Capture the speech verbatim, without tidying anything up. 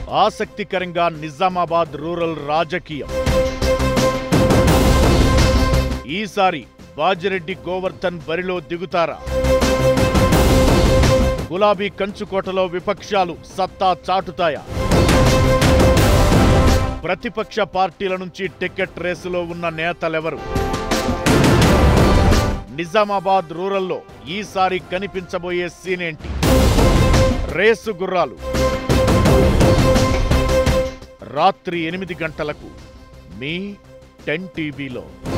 ఆసక్తికరంగా నిజామాబాద్ రూరల్ రాజకీయం. ఈసారి బాజిరెడ్డి గోవర్ధన్ బరిలో దిగుతారా? గులాబీ కంచుకోటలో విపక్షాలు సత్తా చాటుతాయా? ప్రతిపక్ష పార్టీల నుంచి టికెట్ రేసులో ఉన్న నేతలెవరు? నిజామాబాద్ రూరల్లో ఈసారి కనిపించబోయే సీన్ ఏంటి? రేసు గుర్రాలు రాత్రి ఎనిమిది గంటలకు మీ టెన్ టీవీలో.